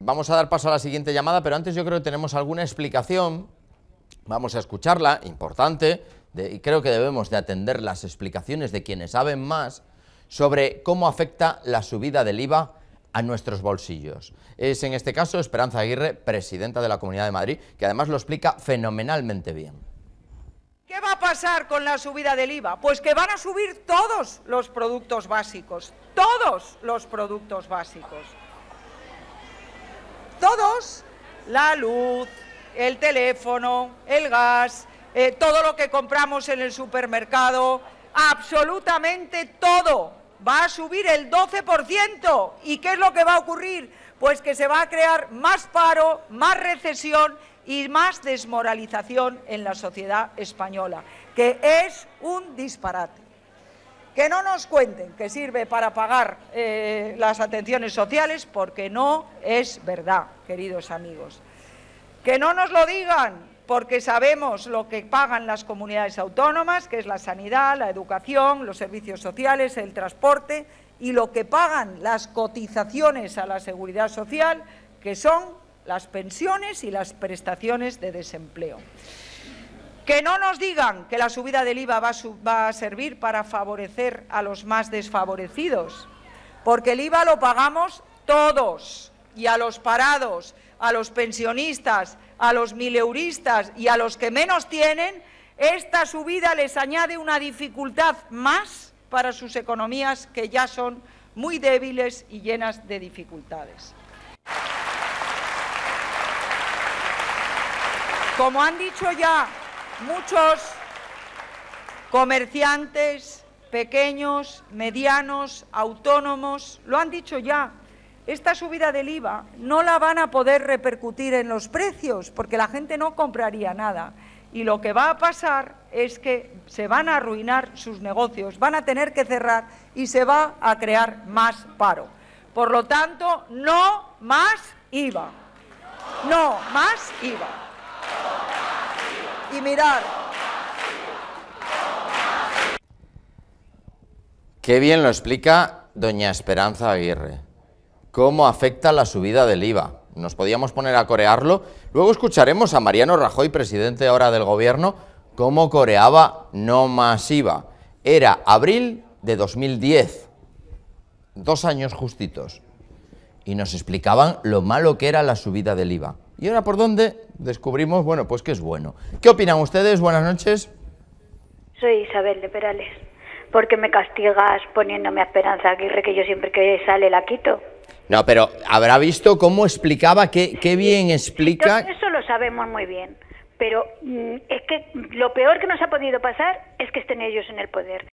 Vamos a dar paso a la siguiente llamada, pero antes yo creo que tenemos alguna explicación. Vamos a escucharla, importante, y creo que debemos de atender las explicaciones de quienes saben más sobre cómo afecta la subida del IVA a nuestros bolsillos. Es en este caso Esperanza Aguirre, presidenta de la Comunidad de Madrid, que además lo explica fenomenalmente bien. ¿Qué va a pasar con la subida del IVA? Pues que van a subir todos los productos básicos, todos los productos básicos. Todos, la luz, el teléfono, el gas, todo lo que compramos en el supermercado, absolutamente todo va a subir el 12%. ¿Y qué es lo que va a ocurrir? Pues que se va a crear más paro, más recesión y más desmoralización en la sociedad española, que es un disparate. Que no nos cuenten que sirve para pagar las atenciones sociales, porque no es verdad, queridos amigos. Que no nos lo digan, porque sabemos lo que pagan las comunidades autónomas, que es la sanidad, la educación, los servicios sociales, el transporte, y lo que pagan las cotizaciones a la seguridad social, que son las pensiones y las prestaciones de desempleo. Que no nos digan que la subida del IVA va a servir para favorecer a los más desfavorecidos, porque el IVA lo pagamos todos, y a los parados, a los pensionistas, a los mileuristas y a los que menos tienen, esta subida les añade una dificultad más para sus economías, que ya son muy débiles y llenas de dificultades. Como han dicho ya muchos comerciantes pequeños, medianos, autónomos, lo han dicho ya, esta subida del IVA no la van a poder repercutir en los precios, porque la gente no compraría nada. Y lo que va a pasar es que se van a arruinar sus negocios, van a tener que cerrar y se va a crear más paro. Por lo tanto, no más IVA. No más IVA. Y mirar. Qué bien lo explica doña Esperanza Aguirre. Cómo afecta la subida del IVA. Nos podíamos poner a corearlo. Luego escucharemos a Mariano Rajoy, presidente ahora del Gobierno, cómo coreaba no más IVA. Era abril de 2010, 2 años justitos. Y nos explicaban lo malo que era la subida del IVA. Y ahora por dónde descubrimos, bueno, pues que es bueno. ¿Qué opinan ustedes? Buenas noches. Soy Isabel de Perales. ¿Por qué me castigas poniéndome a Esperanza Aguirre, que yo siempre que sale la quito? No, pero habrá visto cómo explicaba, qué bien explica. Eso lo sabemos muy bien, pero es que lo peor que nos ha podido pasar es que estén ellos en el poder.